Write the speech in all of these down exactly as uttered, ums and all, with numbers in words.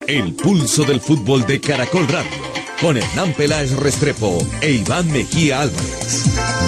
El pulso del fútbol de Caracol Radio, con Hernán Peláez Restrepo e Iván Mejía Álvarez.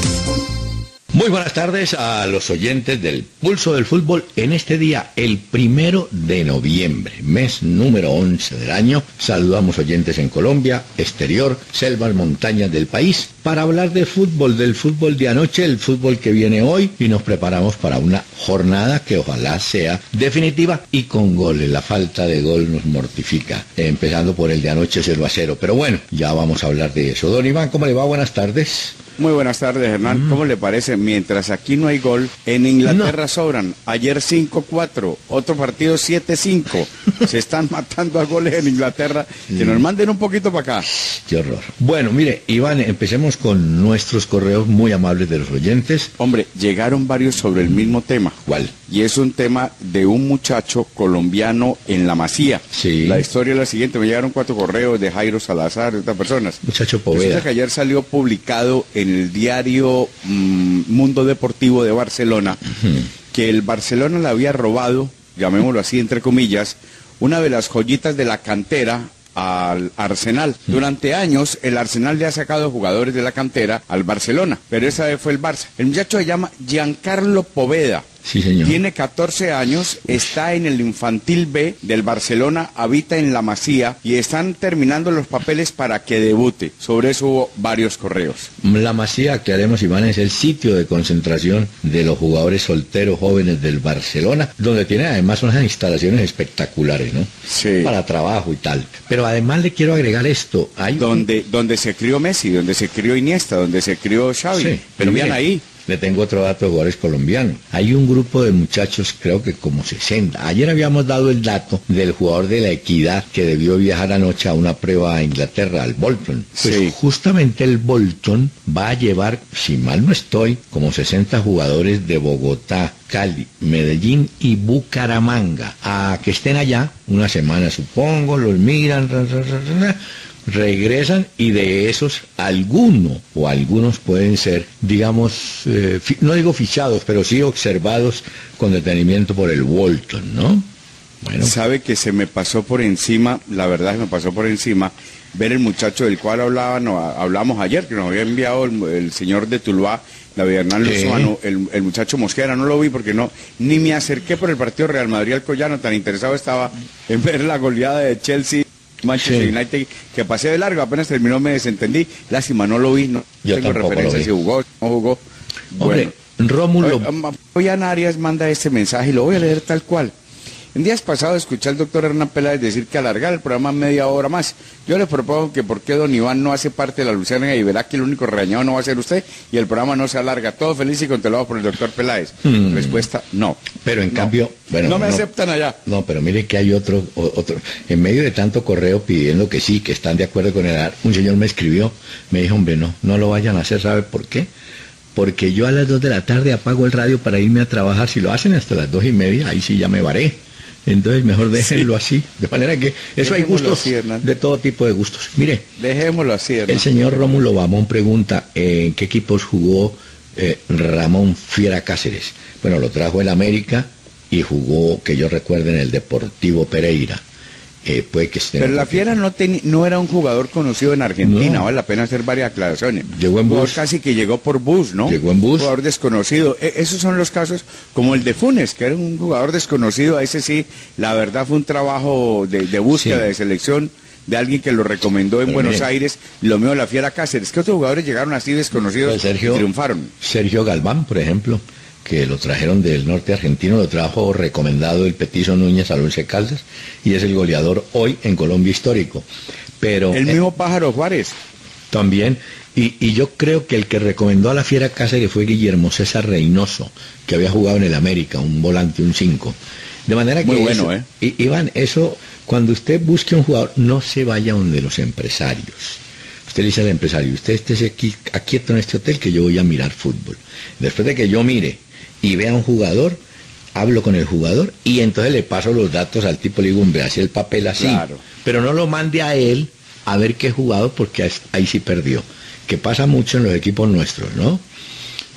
Muy buenas tardes a los oyentes del Pulso del Fútbol en este día, el primero de noviembre, mes número once del año. Saludamos oyentes en Colombia, exterior, selvas, montañas del país, para hablar de fútbol, del fútbol de anoche, el fútbol que viene hoy, y nos preparamos para una jornada que ojalá sea definitiva y con goles. La falta de gol nos mortifica, empezando por el de anoche cero a cero. Pero bueno, ya vamos a hablar de eso. Don Iván, ¿cómo le va? Buenas tardes. Muy buenas tardes, Hernán. Mm. ¿Cómo le parece? Mientras aquí no hay gol, en Inglaterra no. sobran. Ayer cinco cuatro, otro partido siete cinco. Se están matando a goles en Inglaterra. Sí. Que nos manden un poquito para acá. Qué horror. Bueno, mire, Iván, empecemos con nuestros correos muy amables de los oyentes. Hombre, llegaron varios sobre el mismo tema. ¿Cuál? Y es un tema de un muchacho colombiano en La Masía. Sí. La historia es la siguiente. Me llegaron cuatro correos de Jairo Salazar, de estas personas. Muchacho Poveda. Resulta que ayer salió publicado en el diario mmm, Mundo Deportivo de Barcelona, uh-huh. que el Barcelona le había robado, llamémoslo así entre comillas, una de las joyitas de la cantera al Arsenal. Durante años el Arsenal le ha sacado jugadores de la cantera al Barcelona, pero esa vez fue el Barça. El muchacho se llama Giancarlo Poveda. Sí, señor. Tiene catorce años, está en el infantil B del Barcelona, habita en La Masía y están terminando los papeles para que debute. Sobre eso hubo varios correos. La Masía, aclaremos, Iván, es el sitio de concentración de los jugadores solteros jóvenes del Barcelona, donde tiene además unas instalaciones espectaculares, ¿no? Sí. Para trabajo y tal. Pero además le quiero agregar esto. Hay donde, un... donde se crió Messi, donde se crió Iniesta, donde se crió Xavi. Sí, pero vean ahí. Le tengo otro dato de jugadores colombianos. Hay un grupo de muchachos, creo que como sesenta. Ayer habíamos dado el dato del jugador de la Equidad que debió viajar anoche a una prueba a Inglaterra, al Bolton. Pues sí. Justamente el Bolton va a llevar, si mal no estoy, como sesenta jugadores de Bogotá, Cali, Medellín y Bucaramanga a que estén allá una semana, supongo, los miran, ra, ra, ra, ra, regresan, y de esos alguno o algunos pueden ser, digamos, eh, fi, no digo fichados, pero sí observados con detenimiento por el Bolton, ¿no? Bueno. Sabe que se me pasó por encima, la verdad se me pasó por encima, ver el muchacho del cual hablaban, no, hablamos ayer, que nos había enviado el, el señor de Tuluá, David Hernán Lozano, el, el muchacho Mosquera. No lo vi porque no, ni me acerqué por el partido Real Madrid al Collano, tan interesado estaba en ver la goleada de Chelsea Manchester sí. United, que pasé de largo, apenas terminó me desentendí, lástima, no lo vi, no Yo tengo referencia si jugó, no jugó. Hombre, bueno, Rómulo. Fabián Arias manda este mensaje y lo voy a leer tal cual. En días pasados escuché al doctor Hernán Peláez decir que alargar el programa media hora más. Yo le propongo que por qué don Iván no hace parte de la Luciana y verá que el único regañado no va a ser usted y el programa no se alarga. Todo feliz y controlado por el doctor Peláez. Hmm. Respuesta, no. Pero en no. cambio, bueno. No me no, aceptan allá. No, pero mire que hay otro, otro, en medio de tanto correo pidiendo que sí, que están de acuerdo con el, un señor me escribió, me dijo, hombre, no, no lo vayan a hacer, ¿sabe por qué? Porque yo a las dos de la tarde apago el radio para irme a trabajar. Si lo hacen hasta las dos y media, ahí sí ya me varé. Entonces mejor déjenlo sí. así, de manera que eso hay gustos así, de todo tipo de gustos. Mire, dejémoslo así, Hernán. El señor Rómulo Bamón pregunta en eh, qué equipos jugó eh, Ramón Fiera Cáceres. Bueno, lo trajo el América y jugó, que yo recuerde, en el Deportivo Pereira. Eh, puede que esté Pero la Fiera no, ten, no era un jugador conocido en Argentina, no. Vale la pena hacer varias aclaraciones. Llegó en bus. Casi que llegó por bus, ¿no? Llegó en bus. Un jugador desconocido. E esos son los casos como el de Funes, que era un jugador desconocido. A ese sí, la verdad fue un trabajo de, de búsqueda, sí. de selección, de alguien que lo recomendó en Pero Buenos mire. Aires. Lo mío, la Fiera Cáceres. ¿Qué otros jugadores llegaron así desconocidos pues Sergio, y triunfaron? Sergio Galván, por ejemplo, que lo trajeron del norte argentino, lo trajo recomendado el Petizo Núñez al Once Caldas, y es el goleador hoy en Colombia histórico. Pero el mismo eh, Pájaro Juárez. También, y, y yo creo que el que recomendó a la Fiera Cáceres fue Guillermo César Reynoso, que había jugado en el América, un volante, un cinco. De manera que muy bueno, eso, ¿eh? Y, Iván, eso, cuando usted busque un jugador, no se vaya donde los empresarios. Usted le dice al empresario, usted esté aquí, aquí en este hotel que yo voy a mirar fútbol. Después de que yo mire y vea a un jugador, hablo con el jugador y entonces le paso los datos al tipo, le digo, hombre, hace el papel así, claro. Pero no lo mande a él a ver qué jugador, porque ahí sí perdió, que pasa mucho en los equipos nuestros, ¿no?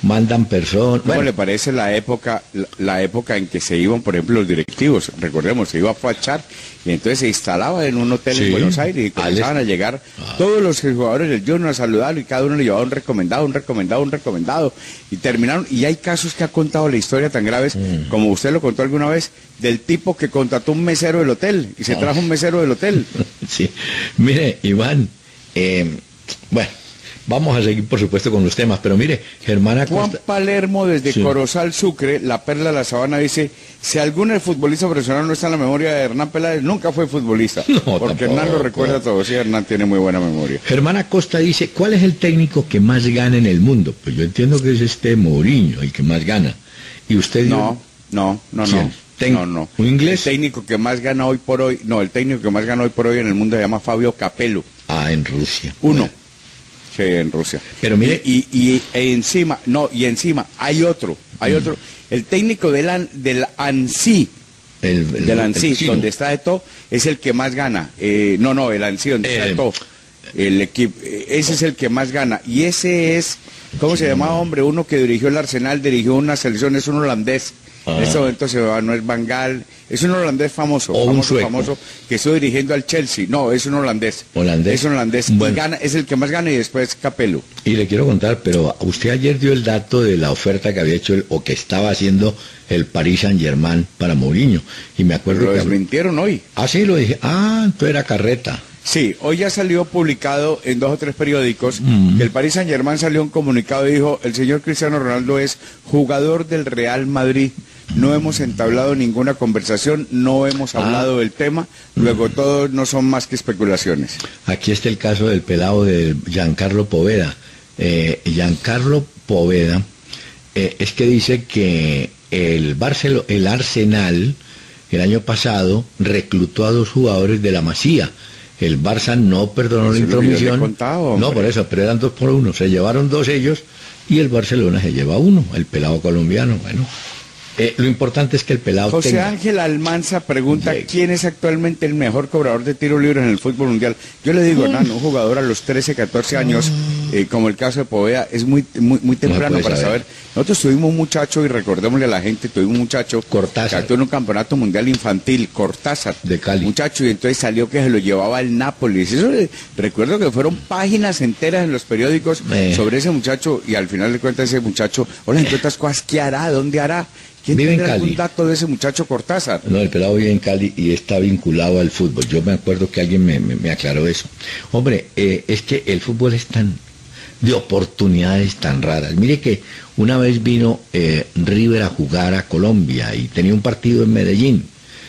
mandan personas. ¿Cómo Bueno, le parece la época, la, la época en que se iban, por ejemplo, los directivos? Recordemos, se iba a fachar y entonces se instalaba en un hotel Sí, en Buenos Aires y comenzaban Alex. a llegar Ah. todos los jugadores del Junior a saludarlo y cada uno le llevaba un recomendado, un recomendado, un recomendado y terminaron. Y hay casos que ha contado la historia tan graves, Mm. como usted lo contó alguna vez, del tipo que contrató un mesero del hotel y se Ah. trajo un mesero del hotel. sí. Mire, Iván, eh, bueno, vamos a seguir por supuesto con los temas, pero mire, Germán Juan Acosta... Palermo desde Sí. Corozal, Sucre, la perla de la sabana, dice, si algún futbolista profesional no está en la memoria de Hernán Peláez, nunca fue futbolista. No, porque Hernán lo tampoco. recuerda todo, sí, Hernán tiene muy buena memoria. Germán Acosta dice, ¿cuál es el técnico que más gana en el mundo? Pues yo entiendo que es este Mourinho, el que más gana. Y usted dijo, No, no, no, ¿Quién? no. Tec- No, no. ¿Un inglés? El técnico que más gana hoy por hoy, no, el técnico que más gana hoy por hoy en el mundo se llama Fabio Capello. Ah, en Rusia. Uno. Bueno, Sí, en Rusia. Pero mire- Y, y, y e encima, no, y encima, hay otro, hay Mm. otro. El técnico del, An- del ANSI, el, el- del el ANSI, chino. donde está Eto'o, es el que más gana. Eh, no, no, el ANSI, donde está Eh, Eto'o. El equipo, ese es el que más gana. Y ese es, ¿cómo se llamaba, hombre? Uno que dirigió el Arsenal, dirigió una selección, es un holandés. Ah. En este momento se va, no es Van Gaal, es un holandés famoso, O un famoso, sueco. famoso, que estuvo dirigiendo al Chelsea. No, es un holandés. Holandés. Es un holandés. Bueno. Y gana, es el que más gana y después Capello. Y le quiero contar, pero usted ayer dio el dato de la oferta que había hecho el, o que estaba haciendo el Paris Saint-Germain para Mourinho. Y me acuerdo Lo que... desmintieron hoy. Ah, sí, lo dije. Ah, entonces era carreta. Sí, hoy ya salió publicado en dos o tres periódicos Mm. que el Paris Saint Germain salió un comunicado y dijo, el señor Cristiano Ronaldo es jugador del Real Madrid. No hemos entablado ninguna conversación, no hemos Ah. hablado del tema, luego todos no son más que especulaciones. Aquí está el caso del pelado de Giancarlo Poveda. Eh, Giancarlo Poveda eh, es que dice que el, Barcelo, el Arsenal el año pasado reclutó a dos jugadores de la Masía. El Barça no perdonó la Eso es lo que yo le he intromisión. contado, no, hombre. por eso, pero eran dos por uno. Se llevaron dos ellos y el Barcelona se lleva uno, el pelado colombiano. Bueno, eh, lo importante es que el pelado José tenga... Ángel Almanza pregunta Sí. quién es actualmente el mejor cobrador de tiros libres en el fútbol mundial. Yo le digo, Hernán, un jugador a los trece, catorce años, eh, como el caso de Poveda, es muy muy, muy temprano puede para saber. saber. Nosotros tuvimos un muchacho, y recordémosle a la gente, tuvimos un muchacho Cortázar. que actuó en un campeonato mundial infantil, Cortázar. De Cali. Muchacho, y entonces salió que se lo llevaba el Nápoles. Eso, eh, recuerdo que fueron páginas enteras en los periódicos Eh. sobre ese muchacho, y al final de cuentas ese muchacho, hola, entre otras cosas, ¿qué hará? ¿Dónde hará? ¿Quién Vive en tendrá algún Cali. dato de ese muchacho Cortázar? No, el pelado vive en Cali y está vinculado al fútbol. Yo me acuerdo que alguien me, me- me aclaró eso. Hombre, eh, es que el fútbol es tan de oportunidades tan raras. Mire que una vez vino eh, River a jugar a Colombia y tenía un partido en Medellín.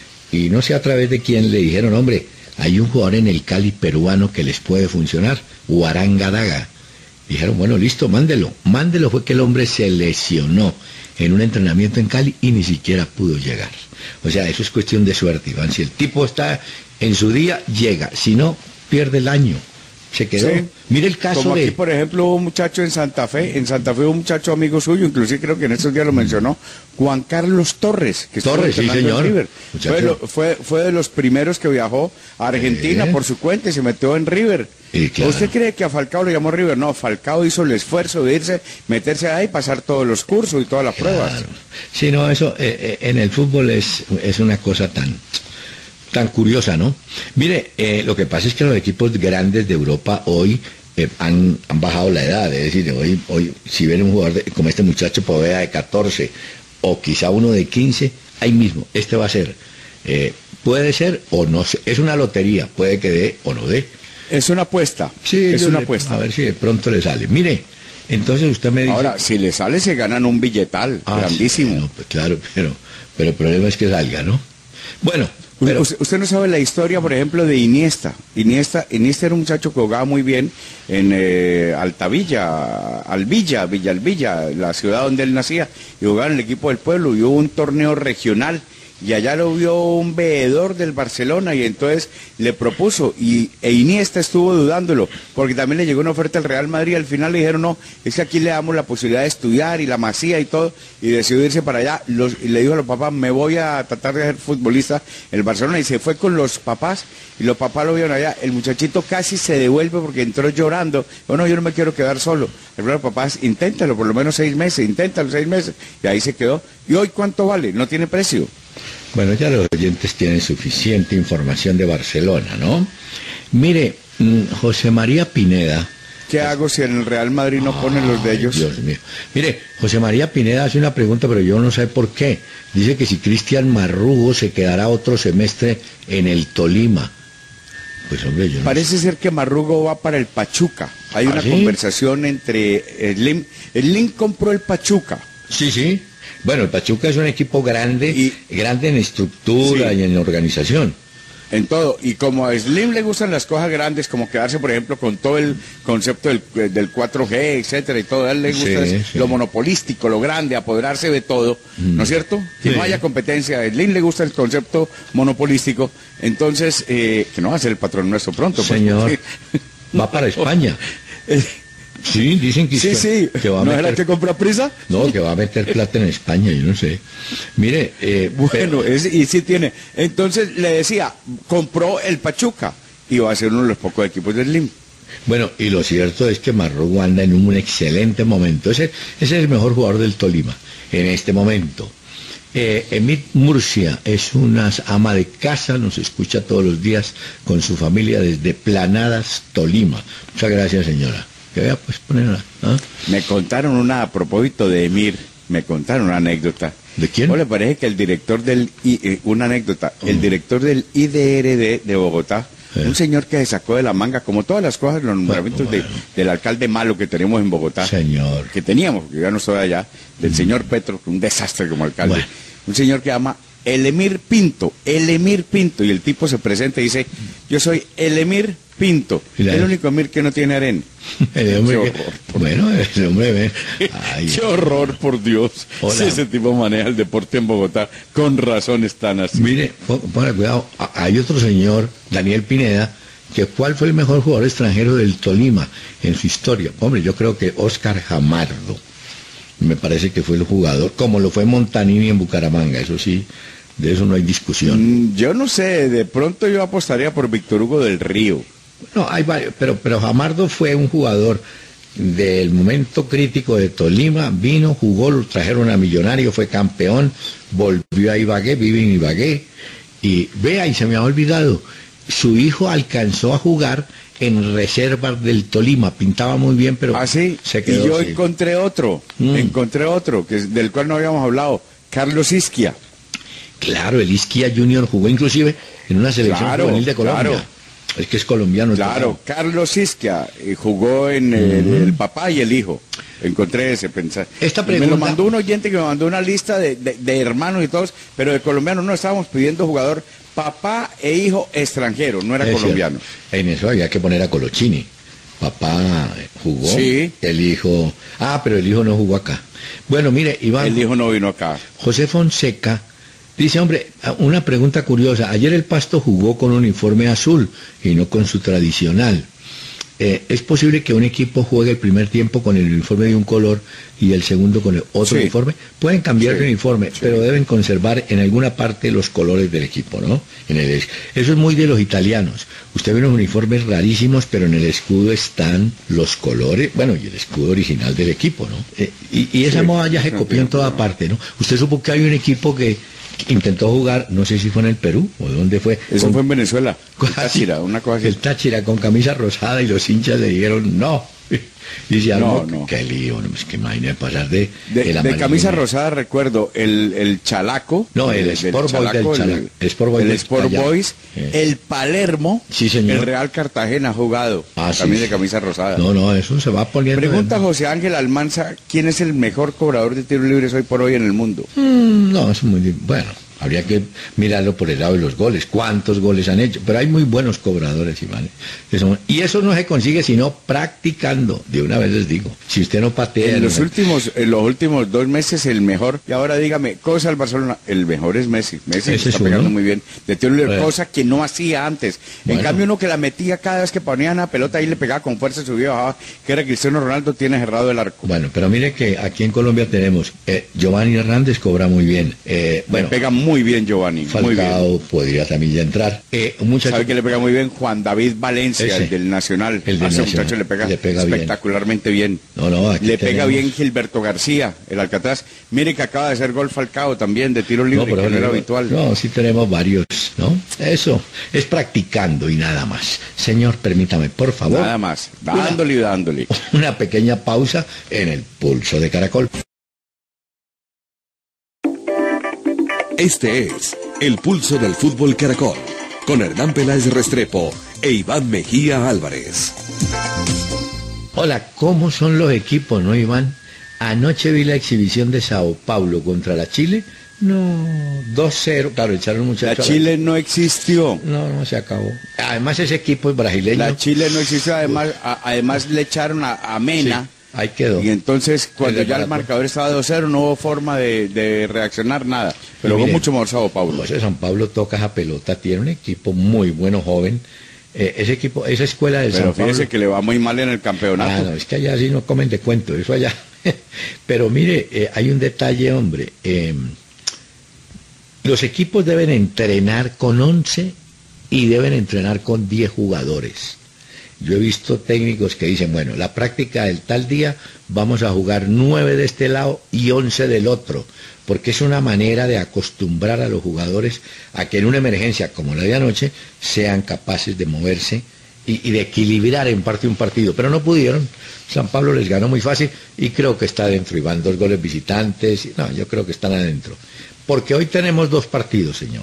Y no sé a través de quién le dijeron, hombre, hay un jugador en el Cali peruano que les puede funcionar, Huaranga Daga. Dijeron, bueno, listo, mándelo. Mándelo, fue que el hombre se lesionó en un entrenamiento en Cali y ni siquiera pudo llegar. O sea, eso es cuestión de suerte, Iván. Si el tipo está en su día, llega. Si no, pierde el año. Se quedó. Sí. Mire el caso Como de... aquí, por ejemplo, hubo un muchacho en Santa Fe, en Santa Fe hubo un muchacho amigo suyo, inclusive creo que en estos días lo mencionó, Juan Carlos Torres, que estuvo Torres, sí, entrenando en señor. River. Muchacho. Fue, lo- fue, fue de los primeros que viajó a Argentina Eh. por su cuenta y se metió en River. Sí, claro. ¿Usted cree que a Falcao le llamó River? No, Falcao hizo el esfuerzo de irse, meterse ahí, pasar todos los cursos y todas las pruebas. Claro. Sí, no, eso eh, eh, en el fútbol es, es una cosa tan, tan curiosa, ¿no? Mire, eh, lo que pasa es que los equipos grandes de Europa hoy eh, han, han bajado la edad, es decir, hoy, hoy si ven un jugador de- como este muchacho Poveda de catorce o quizá uno de quince, ahí mismo, este va a ser. Eh, puede ser o no sé, es una lotería, puede que dé o no dé. Es una apuesta, Sí, es yo una le- apuesta. A ver si de pronto le sale. Mire, entonces usted me dice... Ahora, si le sale se ganan un billetal, Ah, grandísimo. sí, bueno, pues claro, pero, pero el problema es que salga, ¿no? Bueno, pero... Usted, usted no sabe la historia, por ejemplo, de Iniesta. Iniesta, Iniesta era un muchacho que jugaba muy bien en eh, Altavilla, Alvilla, Villa Alvilla, la ciudad donde él nacía, y jugaba en el equipo del pueblo, y hubo un torneo regional, y allá lo vio un veedor del Barcelona y entonces le propuso, y e Iniesta estuvo dudándolo, porque también le llegó una oferta al Real Madrid, al final le dijeron no, es que aquí le damos la posibilidad de estudiar y la Masía y todo, y decidió irse para allá, los, y le dijo a los papás, me voy a tratar de ser futbolista en el Barcelona, y se fue con los papás, y los papás lo vieron allá, el muchachito casi se devuelve porque entró llorando, bueno, yo no me quiero quedar solo, el los papás, inténtalo por lo menos seis meses, inténtalo seis meses, y ahí se quedó, y hoy ¿cuánto vale? No tiene precio. Bueno, ya los oyentes tienen suficiente información de Barcelona, ¿no? Mire, José María Pineda. ¿Qué hago si en el Real Madrid no ponen los de ellos? Dios mío. Mire, José María Pineda hace una pregunta, pero yo no sé por qué. Dice que si Cristian Marrugo se quedará otro semestre en el Tolima. Pues hombre, yo no Parece sé. ser que Marrugo va para el Pachuca. Hay ¿Ah, una sí? conversación entre Slim. Slim compró el Pachuca. Sí, sí. Bueno, el Pachuca es un equipo grande, Y- grande en estructura Sí. y en organización. En todo, y como a Slim le gustan las cosas grandes, como quedarse, por ejemplo, con todo el concepto del, del cuatro G, etcétera, y todo, a él le gusta Sí, es sí. lo monopolístico, lo grande, apoderarse de todo, ¿no es cierto? Que Sí. no haya competencia, a Slim le gusta el concepto monopolístico, entonces, eh, que no va a ser el patrón nuestro pronto. pues, Señor, porque- va para España. Eh, Sí, dicen que, sí, sí, que va a ¿no meter... era que compra prisa? No, que va a meter plata en España, yo no sé. Mire, eh, Bueno, es, y sí tiene. Entonces le decía, compró el Pachuca y va a ser uno de los pocos equipos del Slim. bueno, y lo cierto es que Marrugo anda en un excelente momento. Ese, ese es el mejor jugador del Tolima en este momento. Eh, Emit Murcia es una ama de casa, nos escucha todos los días con su familia desde Planadas, Tolima. Muchas gracias, señora. Que vea, pues ponerla. ¿Ah? Me contaron una a propósito de Emir, me contaron una anécdota. ¿De quién? ¿Cómo le parece que el director del, I- eh, una anécdota, el director del I D R D de Bogotá, Eh. un señor que se sacó de la manga, como todas las cosas, los nombramientos bueno. de- del alcalde malo que tenemos en Bogotá, Señor. que teníamos, que ya no estoy allá, del señor Petro, un desastre como alcalde, Bueno. un señor que llama el Emir Pinto, el Emir Pinto, y el tipo se presenta y dice, yo soy el Emir Pinto, Y la- el único Emir que no tiene arena. El hombre Qué que- horror. bueno, el hombre ve. Ay, Qué horror, por Dios. Hola. Si ese tipo maneja el deporte en Bogotá, con razón están así. mire, pó- ponga cuidado, a- hay otro señor, Daniel Pineda, que cuál fue el mejor jugador extranjero del Tolima en su historia. Hombre, yo creo que Oscar Jamardo. Me parece que fue el jugador, como lo fue Montanini en Bucaramanga, eso sí, de eso no hay discusión. Mm, Yo no sé, de pronto yo apostaría por Víctor Hugo del Río. No, hay varios, pero, pero Jamardo fue un jugador del momento crítico de Tolima, vino, jugó, lo trajeron a Millonario, fue campeón, volvió a Ibagué, vive en Ibagué, y vea, y se me ha olvidado, su hijo alcanzó a jugar en reservas del Tolima, pintaba muy bien, pero Así, se y quedó yo sin- encontré otro, Mm. encontré otro, que es- del cual no habíamos hablado, Carlos Isquia. Claro, el Isquia Junior jugó inclusive en una selección Claro, juvenil de Colombia. claro. Es que es colombiano. el Claro, papá. Carlos Isquia eh, jugó en el, el papá y el hijo. Encontré ese pensar. Esta Me lo pregunta- mandó un oyente que me mandó una lista de, de- de hermanos y todos, pero de colombianos no estábamos pidiendo jugador papá e hijo extranjero, no era Es colombiano. cierto. En eso había que poner a Colochini. Papá jugó, Sí. el hijo... Ah, pero el hijo no jugó acá. Bueno, mire, Iván, El hijo no vino acá. José Fonseca dice, hombre, una pregunta curiosa. Ayer el Pasto jugó con uniforme azul y no con su tradicional. Eh, ¿Es posible que un equipo juegue el primer tiempo con el uniforme de un color y el segundo con el otro Sí. uniforme? Pueden cambiar Sí, de uniforme, sí. pero deben conservar en alguna parte los colores del equipo, ¿no? En el, eso es muy de los italianos. Usted ve unos uniformes rarísimos, pero en el escudo están los colores, bueno, y el escudo original del equipo, ¿no? Eh, y, y esa Sí, moda ya se no, copió en no, toda no. parte, ¿no? Usted supo que hay un equipo que intentó jugar, no sé si fue en el Perú o dónde fue. Eso con- fue en Venezuela. con- El Táchira, una cosa así. El Táchira con camisa rosada y los hinchas le dijeron no. Y se armó, No, no. qué lío, no, es que imagínate pasar de... De, el de amarillo- camisa rosada recuerdo el, el Chalaco. No, el Sport Boys del Chalaco, El, el Sport Boys el del Sport Callao. Boys, Eh. el Palermo, Sí, señor. el Real Cartagena ha jugado. Ah, sí, también de sí. camisa rosada. No, no, eso se va poniendo... Pregunta José Ángel Almanza, ¿quién es el mejor cobrador de tiros libres hoy por hoy en el mundo? Mm, no, es muy... di- Bueno, Habría que mirarlo por el lado de los goles, cuántos goles han hecho, pero hay muy buenos cobradores, Iván. Eso, y eso no se consigue sino practicando, de una vez les digo. Si usted no patea... En los no... últimos en los últimos dos meses el mejor, y ahora dígame, cosa del Barcelona, el mejor es Messi. Messi Ese está es pegando uno. muy bien, de tiro, Eh. cosa que no hacía antes. Bueno. En cambio uno que la metía cada vez que ponía una pelota y le pegaba con fuerza, subía y bajaba, que era Cristiano Ronaldo, tiene cerrado el arco. Bueno, pero mire que aquí en Colombia tenemos, eh, Giovanni Hernández cobra muy bien. Eh, bueno, Le pega muy bien Giovanni. Muy bien. Falcao podría también ya entrar. Eh, un muchacho... ¿Sabe que le pega muy bien? Juan David Valencia, Ese. el del Nacional. El del A ese Nacional. muchacho le pega, Le pega bien. espectacularmente bien. No, no, aquí Le pega tenemos- bien Gilberto García, el Alcatraz. Mire que acaba de hacer gol Falcao también, de tiro libre, pero que no era no, habitual. No, sí tenemos varios, ¿no? Eso, es practicando y nada más. Señor, permítame, por favor. Nada más, dándole y dándole. Una pequeña pausa en el pulso de Caracol. Este es El Pulso del Fútbol Caracol, con Hernán Peláez Restrepo e Iván Mejía Álvarez. Hola, ¿cómo son los equipos, no, Iván? Anoche vi la exhibición de Sao Paulo contra la Chile. No, dos cero. Claro, echaron La muchachos. Chile no existió. No, no, se acabó. Además, ese equipo es brasileño. La Chile no existió, además, a- además le echaron a, a Mena. Sí, ahí quedó. Y entonces, cuando El ya el desbarato. marcador estaba dos cero, no hubo forma de, de reaccionar nada. Pero Y hubo mire, mucho mejor Sao Paulo. Pues San Pablo toca esa pelota, tiene un equipo muy bueno, joven. Eh, ese equipo, esa escuela del Pero San Pablo. fíjese que le va muy mal en el campeonato. Ah, no, es que allá sí no comen de cuento, eso allá. Pero mire, eh, hay un detalle, hombre. eh, los equipos deben entrenar con once y deben entrenar con diez jugadores. Yo he visto técnicos que dicen, bueno, la práctica del tal día vamos a jugar nueve de este lado y once del otro, porque es una manera de acostumbrar a los jugadores a que en una emergencia como la de anoche sean capaces de moverse y, y de equilibrar en parte un partido, pero no pudieron. San Pablo les ganó muy fácil y creo que está adentro, y van dos goles visitantes, y, no, yo creo que están adentro. Porque hoy tenemos dos partidos, señor.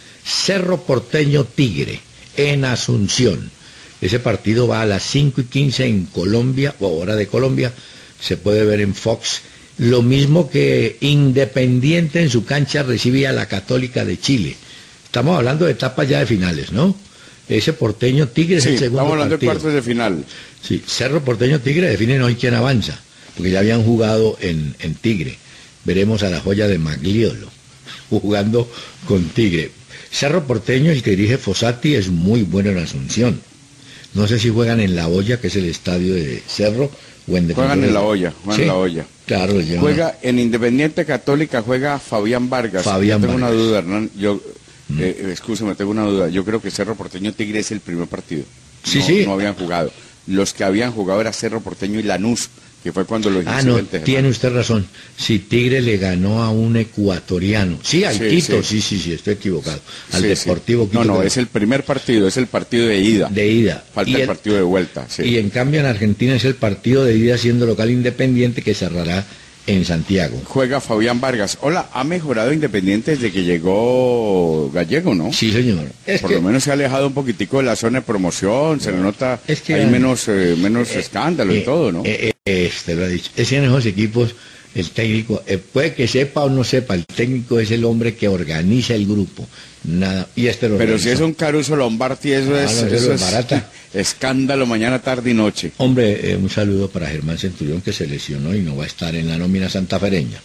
Cerro Porteño Tigre, en Asunción. Ese partido va a las cinco y quince en Colombia, o hora de Colombia, se puede ver en Fox. Lo mismo que Independiente en su cancha recibía a la Católica de Chile. Estamos hablando de etapas ya de finales, ¿no? Ese Porteño Tigre es Sí, el segundo estamos hablando partido. de cuartos de final. Sí, Cerro Porteño Tigre definen hoy quién avanza, porque ya habían jugado en, en Tigre. Veremos a la joya de Magliolo jugando con Tigre. Cerro Porteño, el que dirige Fossati, es muy bueno en Asunción. No sé si juegan en La Hoya, que es el estadio de Cerro, o en Juegan Defensores. en La Hoya, juegan Sí, en La Hoya. Claro, llevan- Juega en Independiente Católica, juega Fabián Vargas. Fabián Yo tengo Vargas. una duda, Hernán. Yo, eh, excúsame, tengo una duda. Yo creo que Cerro Porteño Tigre es el primer partido. Sí, no, sí. No habían jugado. Los que habían jugado era Cerro Porteño y Lanús, que fue cuando los Ah, no, incidentes, tiene Hernán. usted razón. Si Tigre le ganó a un ecuatoriano. Sí, al Sí, Quito, sí. sí, sí, sí, estoy equivocado. Al Sí, sí. Deportivo Quito. No, no, que- es el primer partido, es el partido de ida. de ida. Falta Y el el- partido de vuelta. Sí. Y en cambio en Argentina es el partido de ida siendo local Independiente que cerrará en Santiago. Juega Fabián Vargas. Hola, ha mejorado Independiente desde que llegó Gallego, ¿no? Sí, señor. Es Por que, lo menos se ha alejado un poquitico de la zona de promoción, se le nota, Es que, hay Ana, menos eh, menos eh, escándalo eh, y todo, ¿no? eh, eh, este lo ha dicho. Es que en esos equipos el técnico, eh, puede que sepa o no sepa, el técnico es el hombre que organiza el grupo. Nada, y este lo Pero si organizó. es un Caruso Lombardi, eso Ah, es, no, eso eso es es barata. escándalo mañana, tarde y noche. Hombre, eh, un saludo para Germán Centurión que se lesionó y no va a estar en la nómina santafereña.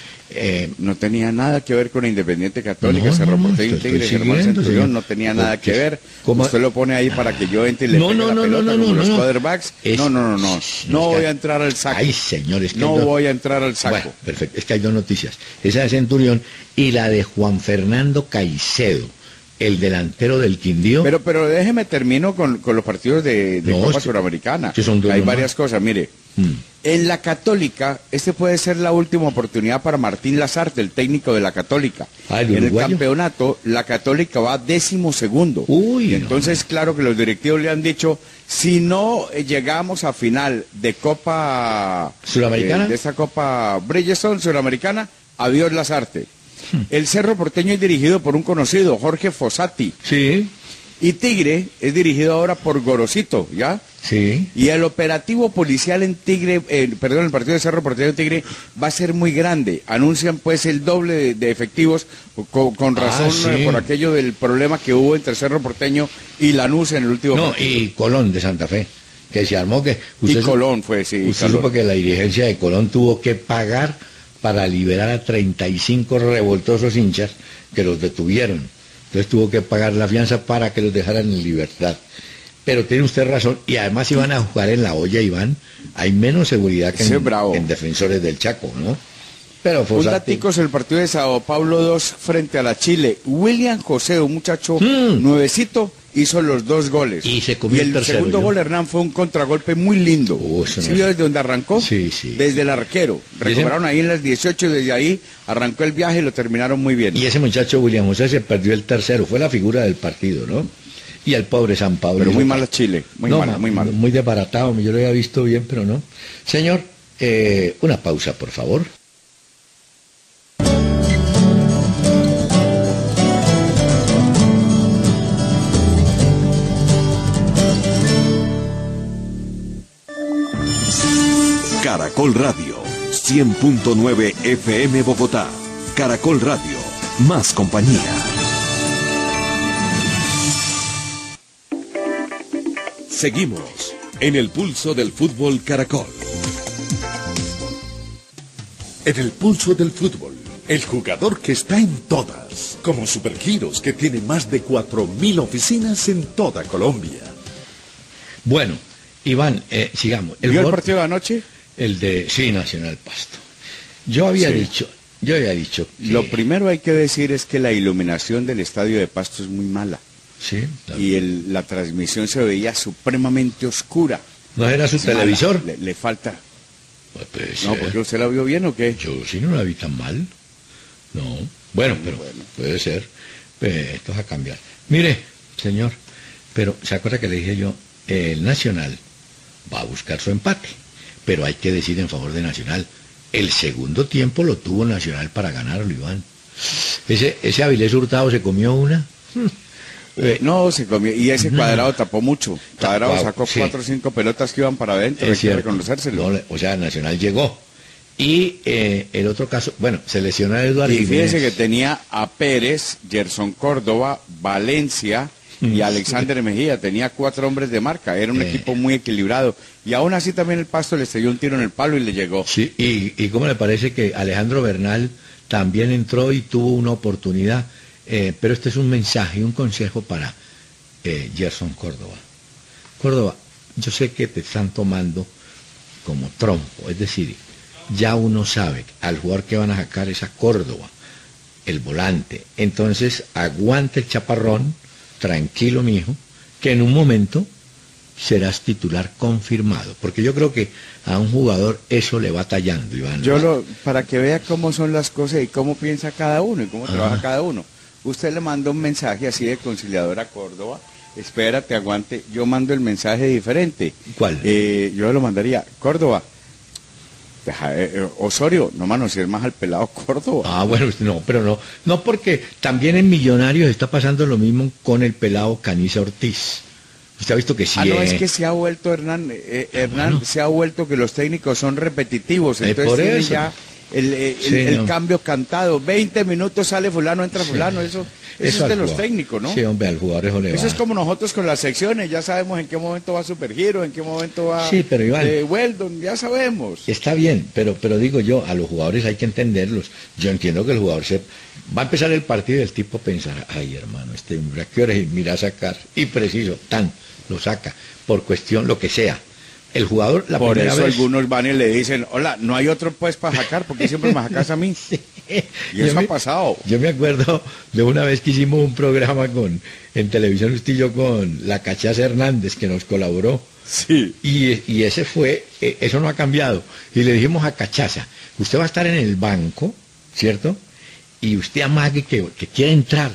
Eh, No tenía nada que ver con Independiente Católica, No, Cerro no, Porteño estoy Tigre, Germán siguiendo, Centurión, señor. no tenía nada que Porque, ver. ¿cómo? Usted lo pone ahí para que yo entre y le No, pegue no, la no, pelota no, no, como no, los no. quarterbacks. Es- No, no, no, no. es No que- voy a entrar al saco. Ay, señores, que No hay dos- voy a entrar al saco. Bueno, perfecto. Es que hay dos noticias. Esa de Centurión y la de Juan Fernando Caicedo, el delantero del Quindío. Pero, pero déjeme termino con, con los partidos de, de No, Copa es que- Suramericana. que son dos Hay nomás. varias cosas, mire. Mm. En la Católica, este puede ser la última oportunidad para Martín Lazarte, el técnico de la Católica. Ah, ¿el en el uruguayo? campeonato, la Católica va décimo segundo. Uy, y no. entonces, claro que los directivos le han dicho, si no eh, llegamos a final de Copa ¿Suramericana? eh, de esta Copa Bridgestone Suramericana, adiós Lazarte. Hmm. El Cerro Porteño es dirigido por un conocido, Jorge Fossati. Sí. Y Tigre es dirigido ahora por Gorosito, ¿ya? Sí. Y el operativo policial en Tigre, eh, perdón, el partido de Cerro Porteño de Tigre va a ser muy grande. Anuncian pues el doble de, de efectivos, con, con razón Ah, sí. eh, por aquello del problema que hubo entre Cerro Porteño y Lanús en el último No, partido. y Colón de Santa Fe, que se armó que... Y su- Colón fue, sí. Usted Colón. supo que la dirigencia de Colón tuvo que pagar para liberar a treinta y cinco revoltosos hinchas que los detuvieron. Entonces tuvo que pagar la fianza para que los dejaran en libertad. Pero tiene usted razón, y además si van a jugar en la olla, Iván, hay menos seguridad que Ese en, es bravo. en Defensores del Chaco, ¿no? Pero Un Fossati- datico es el partido de Sao Paulo dos frente a la Chile. William José, un muchacho Mm. nuevecito, hizo los dos goles. Y se comió el el tercero, segundo ¿no? gol, Hernán, fue un contragolpe muy lindo. Oh, eso no ¿Sí es- vio desde donde arrancó? Sí, sí. Desde el arquero. ese- Recuperaron ahí en las dieciocho y desde ahí arrancó el viaje y lo terminaron muy bien. Y ese muchacho William José se perdió el tercero, fue la figura del partido, ¿no? Y el pobre San Pablo. Pero muy hizo- mala Chile, muy No, mala, ma- muy mala. Muy desbaratado, yo lo había visto bien, pero no. Señor, eh, una pausa, por favor. Caracol Radio, cien punto nueve F M Bogotá. Caracol Radio, más compañía. Seguimos en el pulso del fútbol Caracol. En el pulso del fútbol, el jugador que está en todas, como Supergiros, que tiene más de cuatro mil oficinas en toda Colombia. Bueno, Iván, eh, sigamos. ¿Vio el gol- partido de anoche? el de sí, Nacional Pasto. Yo había Sí. dicho, yo había dicho que- Lo primero hay que decir es que la iluminación del estadio de Pasto es muy mala. sí, está Y bien. el- la transmisión se veía supremamente oscura. ¿No era su Es mala, televisor? Le, le falta. Pues puede No, ser. porque usted la vio bien o qué? Yo sí no la vi tan mal. No. Bueno, pero Bueno. puede ser. Pues, esto va a cambiar. Mire, señor, pero ¿se acuerda que le dije yo? El Nacional va a buscar su empate, pero hay que decir en favor de Nacional. El segundo tiempo lo tuvo Nacional para ganarlo, Iván. Ese, ese Avilés Hurtado se comió una. Eh, no, se comió. Y ese cuadrado tapó mucho. Cuadrado Tapado, sacó sí. cuatro o cinco pelotas que iban para adentro. Hay Es que cierto. reconocérselo. No le- o sea, Nacional llegó. Y eh, el otro caso, bueno, se lesionó a Eduardo Y fíjese Jiménez. que tenía a Pérez, Gerson Córdoba, Valencia y Alexander Mejía. Tenía cuatro hombres de marca. Era un Mm. Eh. equipo muy equilibrado. Y aún así también el Pasto le estrelló un tiro en el palo y le llegó. Sí, y, y cómo le parece que Alejandro Bernal también entró y tuvo una oportunidad. Eh, pero este es un mensaje, un consejo para eh, Gerson Córdoba. Córdoba, yo sé que te están tomando como trompo, es decir, ya uno sabe al jugador que van a sacar es a Córdoba, el volante. Entonces, aguante el chaparrón, tranquilo, mijo, que en un momento serás titular confirmado. Porque yo creo que a un jugador eso le va tallando, Iván. Yo lo, para que vea cómo son las cosas y cómo piensa cada uno y cómo Ajá. trabaja cada uno. Usted le manda un mensaje así de conciliador a Córdoba, espérate, aguante, yo mando el mensaje diferente. ¿Cuál? Eh, yo lo mandaría, Córdoba, deja, eh, eh, Osorio, no manosees más al pelado Córdoba. Ah, bueno, no, pero no. No, porque también en Millonarios está pasando lo mismo con el pelado Caniza Ortiz. Usted ha visto que sí. ah, no, eh, es que se ha vuelto, Hernán, eh, Ah, Hernán, bueno. se ha vuelto que los técnicos son repetitivos, Eh, entonces por tiene eso. ya el, eh, el- Sí, el no. cambio cantado, veinte minutos sale fulano, entra fulano, eso, eso, es de al los jugador. técnicos, ¿no? Sí, hombre, al jugador eso le Eso va. es como nosotros con las secciones, ya sabemos en qué momento va Supergiro, en qué momento va Sí, pero Iván- eh, Weldon, ya sabemos. Está bien, pero, pero digo yo, a los jugadores hay que entenderlos. Yo entiendo que el jugador se... Va a empezar el partido y el tipo pensará, ay hermano, este hombre, ¿a qué hora mira a sacar? Y preciso, tan, lo saca, por cuestión, lo que sea. El jugador, la Por primera eso vez... algunos van y le dicen, hola, no hay otro pues para sacar, porque siempre me sacas a mí. Y Yo eso me- ha pasado. Yo me acuerdo de una vez que hicimos un programa con en televisión usted y yo con la Cachaza Hernández que nos colaboró. Sí. Y, y ese fue, eh, eso no ha cambiado. Y le dijimos a Cachaza, usted va a estar en el banco, ¿cierto? Y usted amague que, que quiere entrar.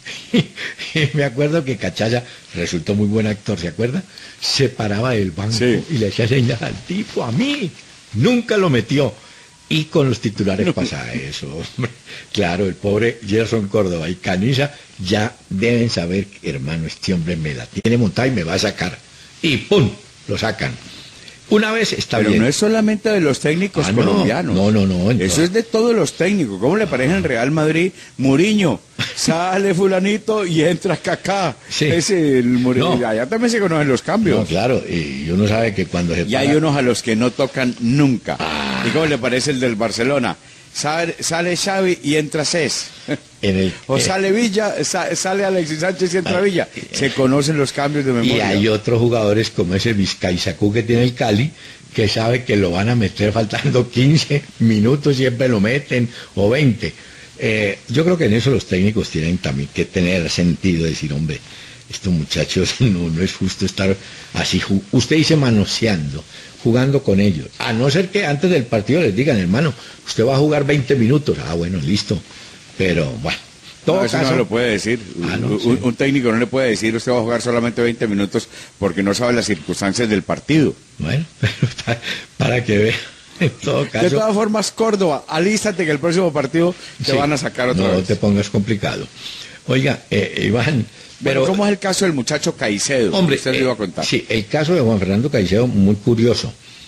Y me acuerdo que Cachaza resultó muy buen actor, ¿se acuerda? Se paraba del banco Sí. y le hacía señas al tipo, a mí. Nunca lo metió. Y con los titulares pasa eso, hombre. Claro, el pobre Gerson Córdoba y Canilla ya deben saber, hermano, este hombre me la tiene montada y me va a sacar. Y ¡pum! Lo sacan. Una vez está Pero bien. no es solamente de los técnicos Ah, no, colombianos. no, no, no, Eso entonces- es de todos los técnicos. ¿Cómo le parece en Real Madrid? Muriño, sale fulanito y entra Kaká. Sí. Ese, el Muriño. No. Allá también se conocen los cambios. No, claro, y uno sabe que cuando se Y hay para- unos a los que no tocan nunca. Ah. ¿Y cómo le parece el del Barcelona? Sale, sale Xavi y entra Cés. en el, O eh, sale Villa, sa- sale Alexis Sánchez y entra Ah, Villa. Se conocen los cambios de y memoria. hay otros jugadores como ese Vizcaizacú que tiene el Cali, que sabe que lo van a meter faltando quince minutos, siempre lo meten, o veinte. Eh, yo creo que en eso los técnicos tienen también que tener sentido, decir, hombre, estos muchachos no, no es justo estar así, ju- usted dice manoseando, jugando con ellos, a no ser que antes del partido les digan, hermano, usted va a jugar veinte minutos, ah, bueno, listo, pero bueno, todo No, eso caso, no lo puede decir. Ah, no, un, sí. un técnico no le puede decir usted va a jugar solamente veinte minutos porque no sabe las circunstancias del partido. bueno, para, para que vea, en todo De caso, todas formas, Córdoba, alístate que el próximo partido te sí, van a sacar otra no vez. te pongas complicado. Oiga, eh, Iván, Pero pero ¿cómo es el caso del muchacho Caicedo? hombre, Usted le eh, iba a contar. sí, el caso de Juan Fernando Caicedo, muy curioso.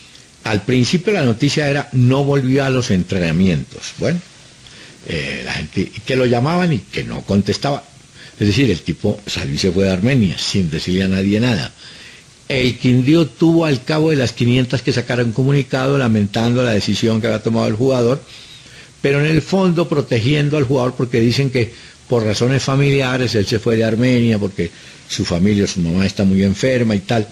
Al principio la noticia era no volvió a los entrenamientos. Bueno, eh, la gente que lo llamaban y que no contestaba. Es decir, el tipo salió y se fue de Armenia sin decirle a nadie nada. El Quindío tuvo al cabo de las quinientas que sacar un comunicado lamentando la decisión que había tomado el jugador, pero en el fondo protegiendo al jugador porque dicen que por razones familiares él se fue de Armenia porque su familia, su mamá está muy enferma y tal.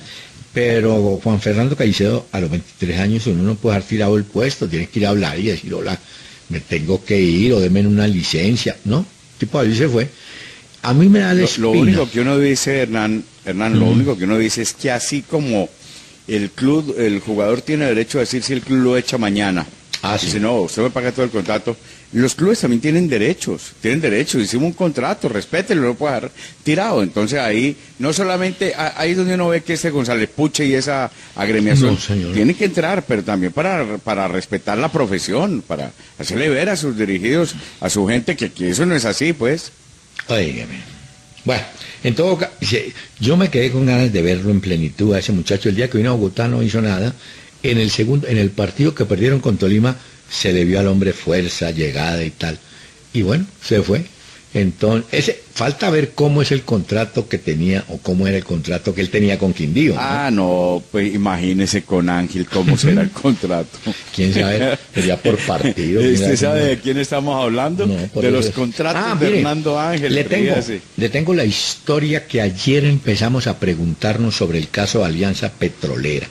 Pero Juan Fernando Caicedo a los veintitrés años uno no puede haber tirado el puesto, tiene que ir a hablar y decir, hola, me tengo que ir o denme una licencia, ¿no? El tipo ahí se fue. A mí me da la Lo, espina. lo único que uno dice, Hernán, Hernán, lo Mm. único que uno dice es que así como el club, el jugador tiene derecho a decir si el club lo echa mañana. Ah, sí. Dice, no, usted me paga todo el contrato. Los clubes también tienen derechos, tienen derechos. Hicimos un contrato, respételo, no lo puede dejar tirado. Entonces ahí, no solamente, a- ahí es donde uno ve que este González Puche y esa agremiación No, señor. tienen que entrar, pero también para, para respetar la profesión, para hacerle ver a sus dirigidos, a su gente, que, que eso no es así, pues. Óigame. Bueno, en todo caso, yo me quedé con ganas de verlo en plenitud a ese muchacho. El día que vino a Bogotá no hizo nada. En el segundo, en el partido que perdieron con Tolima, se le vio al hombre fuerza, llegada y tal. Y bueno, se fue. Entonces, ese, falta ver cómo es el contrato que tenía, o cómo era el contrato que él tenía con Quindío, ¿no? Ah, no, pues imagínese con Ángel cómo será el contrato. Quién sabe, sería por partido. quién ¿Usted sabe cómo- de quién estamos hablando? No, por de eso los es- contratos Ah, de mire, Hernando Ángel. Le tengo, ríase. le tengo la historia que ayer empezamos a preguntarnos sobre el caso de Alianza Petrolera.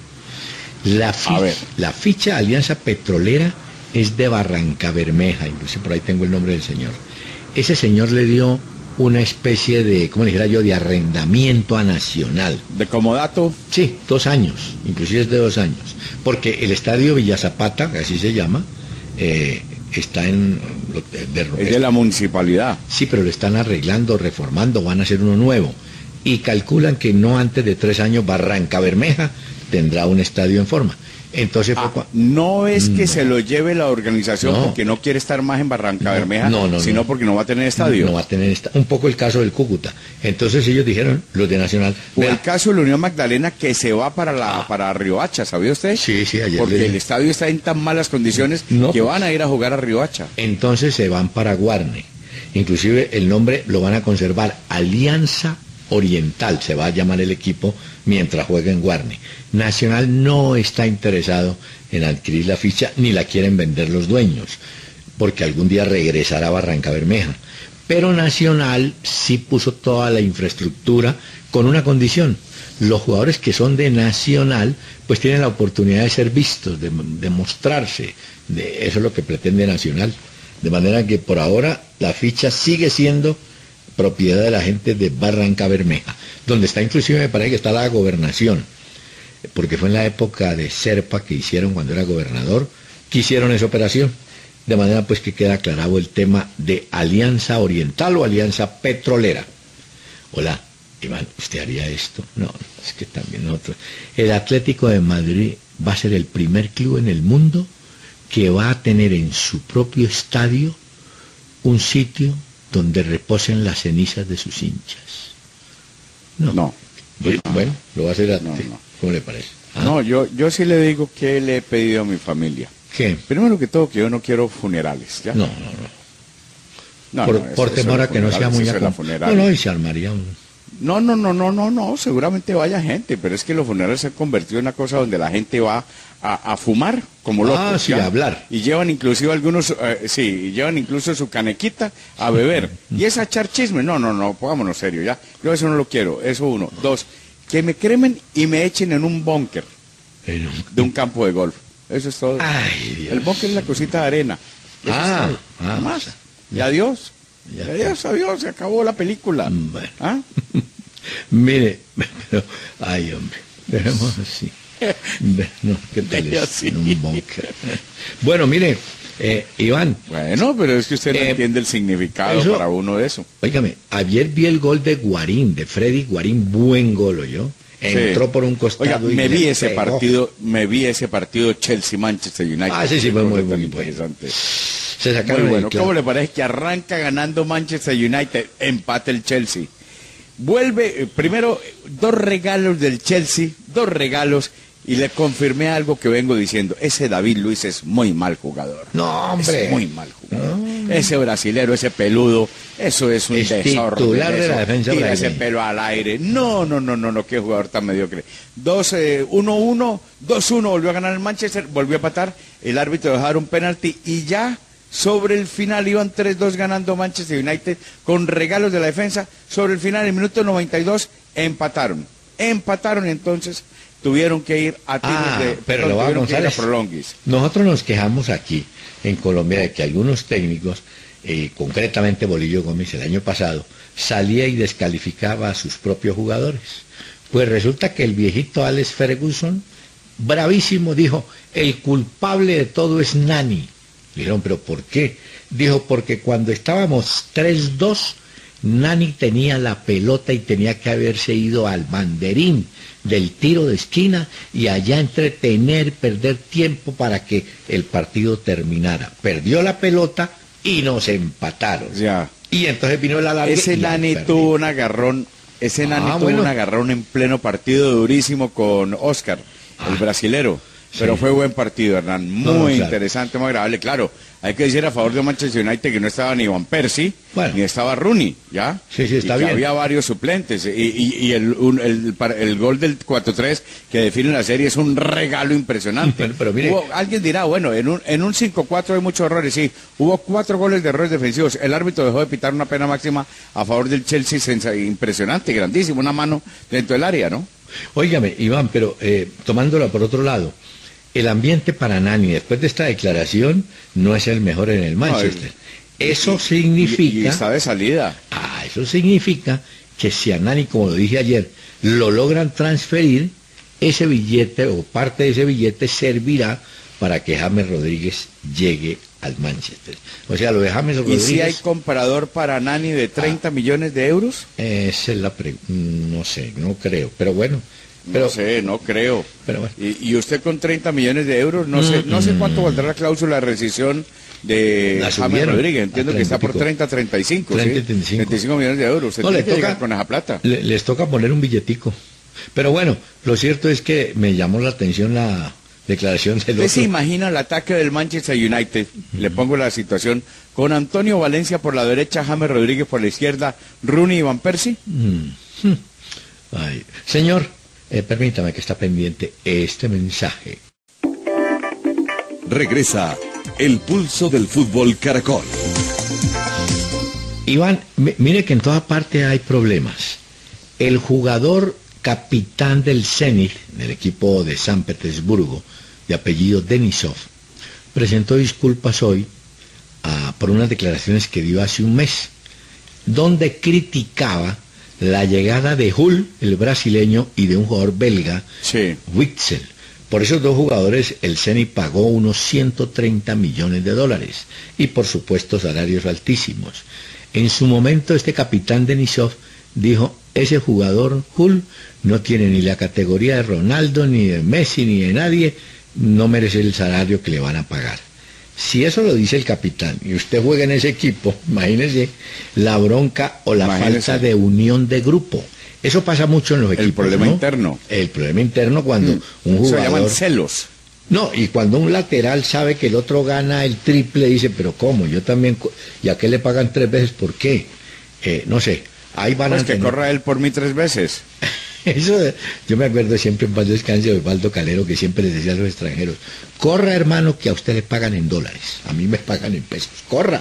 La, fi- A ver. la ficha Alianza Petrolera es de Barranca Bermeja, incluso por ahí tengo el nombre del señor. Ese señor le dio una especie de, ¿cómo le dijera yo?, de arrendamiento a Nacional. De comodato, Sí, dos años, inclusive es de dos años, porque el estadio Villa Zapata, así se llama, eh, está en... de- de- es de la municipalidad. Sí, pero lo están arreglando, reformando, van a hacer uno nuevo. Y calculan que no antes de tres años Barranca Bermeja tendrá un estadio en forma. Entonces fue Ah, cua- no es que se lo lleve la organización No. porque no quiere estar más en Barranca No, Bermeja, no, no, sino no. porque no va a tener estadio. no va a tener esta- un poco el caso del Cúcuta. Entonces ellos dijeron, los de Nacional, O vea, el caso de la Unión Magdalena que se va para la para Riohacha, ¿sabía usted? Sí, sí, ayer Porque le- el estadio está en tan malas condiciones No, que pues. van a ir a jugar a Riohacha. entonces se van para Guarne. Inclusive el nombre lo van a conservar Alianza Oriental, se va a llamar el equipo mientras juegue en Guarne. Nacional no está interesado en adquirir la ficha ni la quieren vender los dueños, porque algún día regresará a Barranca Bermeja. Pero Nacional sí puso toda la infraestructura con una condición. Los jugadores que son de Nacional pues tienen la oportunidad de ser vistos, de, de mostrarse. De, eso es lo que pretende Nacional. De manera que por ahora la ficha sigue siendo propiedad de la gente de Barranca Bermeja, donde está inclusive, me parece que está la gobernación, porque fue en la época de Serpa que hicieron cuando era gobernador, que hicieron esa operación. De manera pues que queda aclarado el tema de Alianza Oriental o Alianza Petrolera. Hola, Iván, ¿usted haría esto? No, es que también nosotros. El Atlético de Madrid va a ser el primer club en el mundo que va a tener en su propio estadio un sitio donde reposen las cenizas de sus hinchas. No. No. Bueno, no. bueno, lo va a hacer a No, ti. no. ¿Cómo le parece? ¿Ah? No, yo, yo sí le digo que le he pedido a mi familia. ¿Qué? Primero que todo, que yo no quiero funerales, ¿ya? No, no, no. No, por no, eso- por eso temor de a que no sea funerales, muy eso de la acom- funeraria. No, no, y se armaría un... No, no, no, no, no, no, seguramente vaya gente, pero es que los funerales se han convertido en una cosa donde la gente va a, a fumar como locos. Ah, sí, ¿ya? a hablar. Y llevan inclusive algunos, eh, sí, y llevan incluso su canequita a beber. Y es a echar chisme. No, no, no, pongámonos serio, ya. Yo eso no lo quiero, eso uno. Dos, que me cremen y me echen en un búnker en un- de un campo de golf. Eso es todo. Ay, Dios. El búnker es la cosita de arena. Eso Ah, es todo. ah, Nada más. o sea, Y adiós. ya Y adiós, adiós, se acabó la película. Mm, bueno. ¿Ah? Mire, pero, ay, hombre, dejemos así. Ve, No, ¿qué tal Deje es? así. En un búnker. Bueno, mire, eh, Iván, Bueno, pero es que usted no Eh, entiende el significado eso- para uno de eso. óigame, ayer vi el gol de Guarín, de Freddy Guarín, buen gol, ¿oyó? Entró Sí. por un costado Oiga, y me le vi ese pegó. partido, me vi ese partido Chelsea-Manchester United. Ah, sí, sí, fue Qué muy cosa tan bueno, pues. interesante. Se sacaron Muy el bueno. clavo. ¿Cómo le parece que arranca ganando Manchester United, empate el Chelsea? Vuelve, eh, primero, eh, dos regalos del Chelsea, dos regalos, y le confirmé algo que vengo diciendo. Ese David Luiz es muy mal jugador. No, hombre. Es muy mal jugador. Ese brasilero, ese peludo, eso es un Es desorden. titular de la eso. defensa Tira ese brasileña. pelo al aire. No, no, no, no, no, qué jugador tan mediocre. Dos, eh, uno uno, dos uno, volvió a ganar el Manchester, volvió a empatar. El árbitro dejó dar un penalti y ya sobre el final iban tres dos ganando Manchester United con regalos de la defensa. Sobre el final, en el minuto noventa y dos, empataron. Empataron, entonces tuvieron que ir a tiros Ah, de pero lo va a tuvieron que ir a González. prolonguis. Nosotros nos quejamos aquí, en Colombia, de que algunos técnicos, eh, concretamente Bolillo Gómez el año pasado, salía y descalificaba a sus propios jugadores. Pues resulta que el viejito Alex Ferguson, bravísimo, dijo, el culpable de todo es Nani. Le dijeron, ¿pero por qué? Dijo, porque cuando estábamos tres dos, Nani tenía la pelota y tenía que haberse ido al banderín del tiro de esquina y allá entretener, perder tiempo para que el partido terminara. Perdió la pelota y nos empataron. Ya. Y entonces vino el alargue. Ese y Nani perdimos. tuvo un agarrón, ese Ah, Nani tuvo bueno. un agarrón en pleno partido durísimo con Oscar, el Ah. brasilero. Pero Sí. fue buen partido, Hernán, muy No, no, claro. interesante, muy agradable. Claro, hay que decir a favor de Manchester United que no estaba ni Van Persie, Bueno. ni estaba Rooney, ¿ya? Sí, sí, está y que bien. había varios suplentes. Y, y- y el, un- el, par- el gol del cuatro tres que define la serie es un regalo impresionante. Pero- pero mire- Hubo- alguien dirá, bueno, en un, en un cinco cuatro hay muchos errores, sí. Hubo cuatro goles de errores defensivos. El árbitro dejó de pitar una pena máxima a favor del Chelsea, sensa- impresionante, grandísimo, una mano dentro del área, ¿no? Óigame, Iván, pero eh, tomándola por otro lado, el ambiente para Nani después de esta declaración no es el mejor en el Manchester. No, Eso Y- significa... Y, y está de salida. Ah, eso significa que si a Nani, como lo dije ayer, lo logran transferir, ese billete o parte de ese billete servirá para que James Rodríguez llegue al Manchester. O sea, lo de James ¿Y Rodríguez... si hay comprador para Nani de treinta millones de euros? Esa es la pregunta. No sé, no creo, pero bueno. Pero, no sé, no creo. pero bueno. Y, y usted con treinta millones de euros, no sé no sé cuánto valdrá la cláusula de rescisión de La James subieron Rodríguez. Entiendo a que está treinta y por pico. treinta, treinta y cinco, treinta, ¿sí? treinta y cinco. treinta y cinco millones de euros. Usted No, tiene le que toca- llegar con esa plata. Le- les toca poner un billetico. Pero bueno, lo cierto es que me llamó la atención la declaración del ¿Usted se otro. imagina el ataque del Manchester United? Le pongo la situación. Con Antonio Valencia por la derecha, James Rodríguez por la izquierda, Rooney y Van Persie. Mm, hmm. Ay, señor, eh, permítame que está pendiente este mensaje. Regresa el pulso del fútbol Caracol. Iván, mi- mire que en toda parte hay problemas. El jugador capitán del Zenit, del equipo de San Petersburgo, de apellido Denisov, presentó disculpas hoy ah, por unas declaraciones que dio hace un mes, donde criticaba la llegada de Hull, el brasileño, y de un jugador belga, Sí. Witzel. Por esos dos jugadores el Zenit pagó unos ciento treinta millones de dólares y por supuesto salarios altísimos. En su momento este capitán Denisov dijo, ese jugador Hull no tiene ni la categoría de Ronaldo, ni de Messi, ni de nadie, no merece el salario que le van a pagar. Si eso lo dice el capitán y usted juega en ese equipo, imagínese la bronca o la imagínese. falta de unión de grupo. Eso pasa mucho en los equipos. El problema ¿no? interno. El problema interno cuando mm. un jugador... Se llaman celos. No, y cuando un lateral sabe que el otro gana el triple, dice, pero ¿cómo? Yo también... ¿Y a qué le pagan tres veces? ¿Por qué? Eh, no sé. Ahí van pues a que tener... corra él por mí tres veces. Eso, yo me acuerdo siempre en paz descanse de Osvaldo Calero, que siempre les decía a los extranjeros, corra hermano, que a usted le pagan en dólares, a mí me pagan en pesos, corra.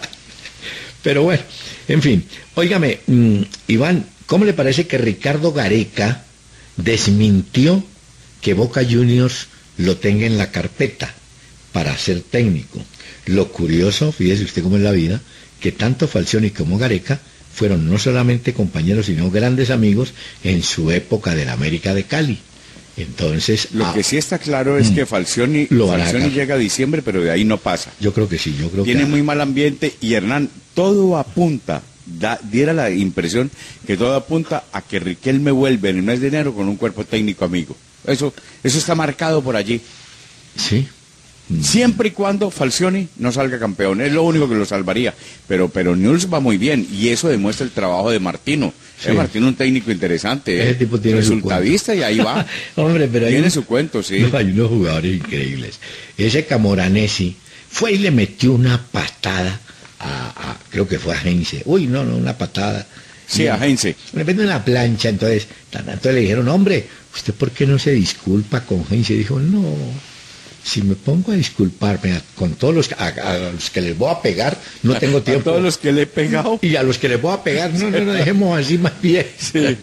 Pero bueno, en fin, óigame, mmm, Iván, ¿cómo le parece que Ricardo Gareca desmintió que Boca Juniors lo tenga en la carpeta para ser técnico? Lo curioso, fíjese usted cómo es la vida, que tanto Falcioni como Gareca fueron no solamente compañeros, sino grandes amigos en su época del América de Cali. Entonces... Lo ah, que sí está claro es mm, que Falcioni, Falcioni llega a diciembre, pero de ahí no pasa. Yo creo que sí, yo creo Tiene que... muy mal ambiente y Hernán, todo apunta, da, diera la impresión que todo apunta a que Riquelme vuelve en el mes de enero con un cuerpo técnico amigo. Eso, eso está marcado por allí. Sí. Siempre y cuando Falcioni no salga campeón, es lo único que lo salvaría. Pero pero Newell's va muy bien y eso demuestra el trabajo de Martino. Sí. Eh, Martino un técnico interesante, ese eh, tipo tiene resultadista y ahí va. Hombre, pero tiene hay su cuento, sí. No, hay unos jugadores increíbles. Ese Camoranesi fue y le metió una patada a, a creo que fue a Heinze. Uy, no, no, una patada. Sí, y, a Heinze. Le metió una plancha, entonces, entonces le dijeron, hombre, ¿usted por qué no se disculpa con Heinze? Dijo, no. Si me pongo a disculparme a, con todos los a, a los que les voy a pegar, no tengo tiempo. A todos los que le he pegado. Y a los que les voy a pegar, no, no, no, dejemos así más bien. Sí,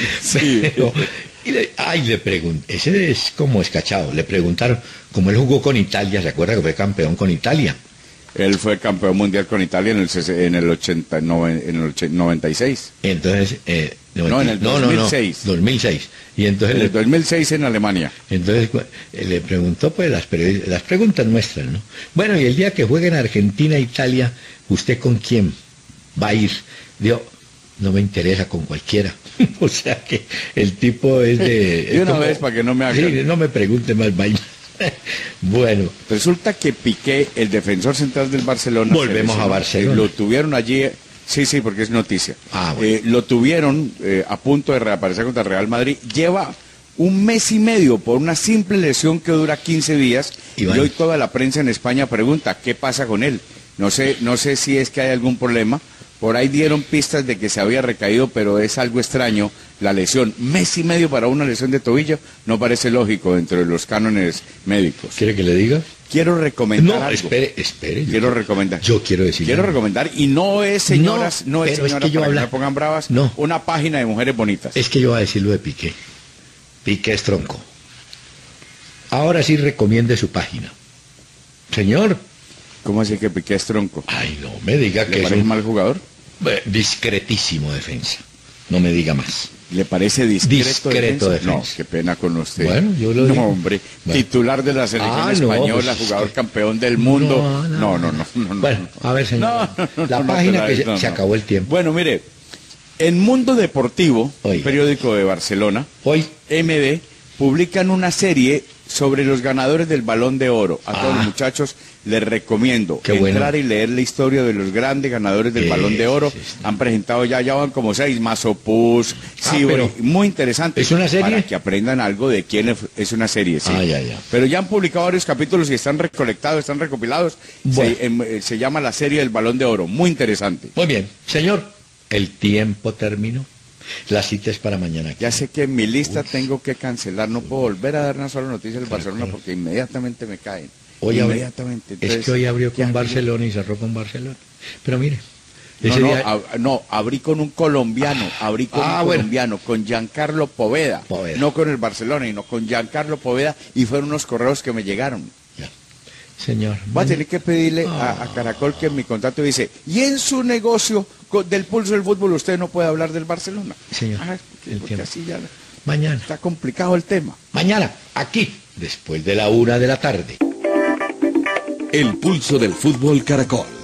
sí. Pero, y le, ay, le pregunté, ese es como escachado, le preguntaron, como él jugó con Italia, ¿se acuerda que fue campeón con Italia? Él fue campeón mundial con Italia en el, en el, ochenta, no, en el ochenta, noventa y seis. Entonces, eh, no, en el dos mil seis. No, no, dos mil seis. Y entonces en el le, dos mil seis en Alemania. Entonces le preguntó, pues, las, las preguntas nuestras, ¿no? Bueno, y el día que jueguen Argentina e Italia, ¿usted con quién va a ir? Dijo, no me interesa, con cualquiera. O sea que el tipo es de... De una como, vez, para que no me haga... Sí, no me pregunte más vaina. Bueno, resulta que Piqué, el defensor central del Barcelona, volvemos a Barcelona. Lo tuvieron allí, sí, sí, porque es noticia. Ah, bueno. eh, lo tuvieron eh, a punto de reaparecer contra el Real Madrid. Lleva un mes y medio por una simple lesión que dura quince días. Iván. Y hoy toda la prensa en España pregunta qué pasa con él. No sé, no sé si es que hay algún problema. Por ahí dieron pistas de que se había recaído, pero es algo extraño la lesión. Mes y medio para una lesión de tobillo no parece lógico dentro de los cánones médicos. ¿Quiere que le diga? Quiero recomendar No, algo. espere, espere. Quiero recomendar. Yo quiero decir. Quiero algo. recomendar, y no es, señoras, no, no es, señoras, es que yo para habla... que no pongan bravas, no. Una página de mujeres bonitas. Es que yo voy a decir lo de Piqué. Piqué es tronco. Ahora sí recomiende su página. Señor. ¿Cómo así que Piqué es tronco? Ay, no me diga ¿Le que parece es un mal jugador? Discretísimo defensa. No me diga más. ¿Le parece discreto, discreto defensa? No, qué pena con usted. Bueno, yo lo no, digo. hombre, bueno. Titular de la selección ah, española, no, pues, jugador campeón del mundo. No, no, no, no. no, no bueno, a ver, señor. No, no, la no, página no, que no, se, se no. acabó el tiempo. Bueno, mire, en Mundo Deportivo, Oiga. periódico de Barcelona, hoy M D, publican una serie sobre los ganadores del Balón de Oro. A ah. todos los muchachos les recomiendo Qué entrar bueno. y leer la historia de los grandes ganadores del eh, Balón de Oro. Sí, sí. Han presentado ya, ya van como seis, Masopus, ah, Sibori, muy interesante. ¿Es una serie? Para que aprendan algo de quién es una serie, sí. Ah, ya, ya. Pero ya han publicado varios capítulos y están recolectados, están recopilados. Bueno. Se, eh, se llama la serie del Balón de Oro, muy interesante. Muy bien, señor, el tiempo terminó. La cita es para mañana. Ya sé que en mi lista Uf. tengo que cancelar, no puedo volver a dar una sola noticia del Barcelona claro. porque inmediatamente me caen. Hoy inmediatamente. Abrió, Entonces, es que hoy abrió con ¿qué Barcelona y cerró con Barcelona. Pero mire, no, ese no, día... ab, no, abrí con un colombiano, abrí con ah, un bueno. colombiano, con Giancarlo Poveda, Poveda, no con el Barcelona, sino con Giancarlo Poveda, y fueron unos correos que me llegaron. Ya. Señor. Voy a tener que pedirle oh. a, a Caracol que en mi contrato dice, y en su negocio con, del pulso del fútbol usted no puede hablar del Barcelona. Señor, ah, porque, porque así ya mañana. Está complicado el tema. Mañana, aquí, después de la una de la tarde. El pulso del fútbol Caracol.